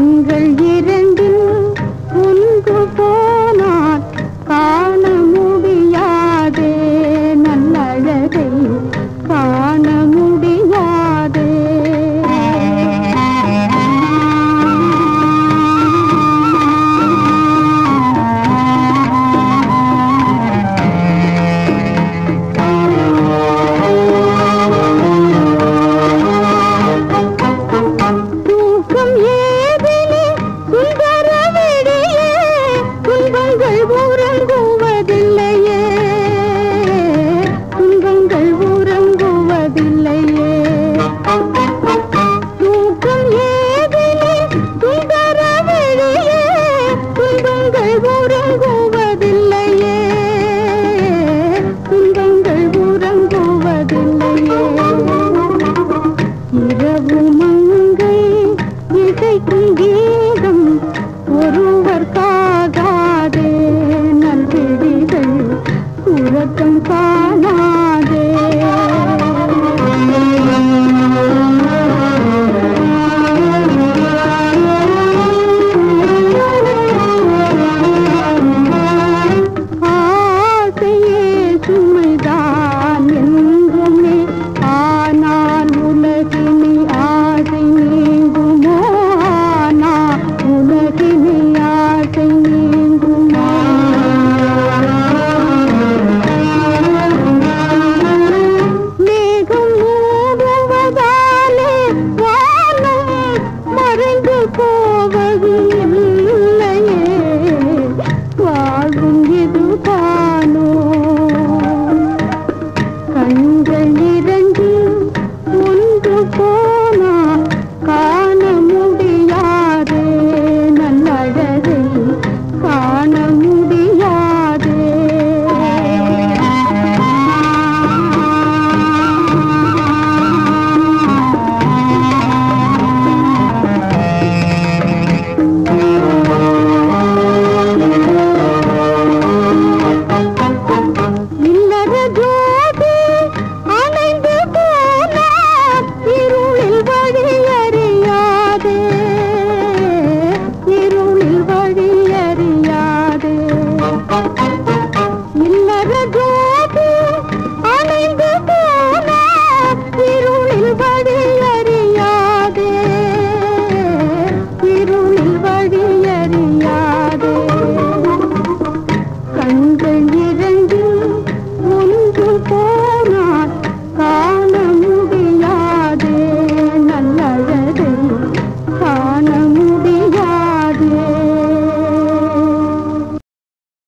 கண்கள் இரண்டில் ஒன்று போனால் காண முடியாதே, நல்லழகை காண முடியாதே. தூக்கம் ஏதிலே சுந்தர விடியே, துன்பங்கள் உறங்குவதில்லையே, துன்பங்கள் உறங்குவதில்லையே. தூக்கம் ஏதிலே சுந்தர விடியே, துன்பங்கள் உறங்குவதில்லையே, துன்பங்கள் உறங்குவதில்லையே. இரவு மங்கை இசைக்கும் கீதம் ஒருவர் காதாதே, நல்விழிகள் உறக்கம் காணாதே. ஆசையே சுமைதான் என்றுமே, ஆனால் உலகினி ஆசை நீங்குமோ, ஆனால் உலகினி ஆசை நீங்குமோ. மேகம் மூடுவதாலே வானம் மறைந்து போவதில்லை,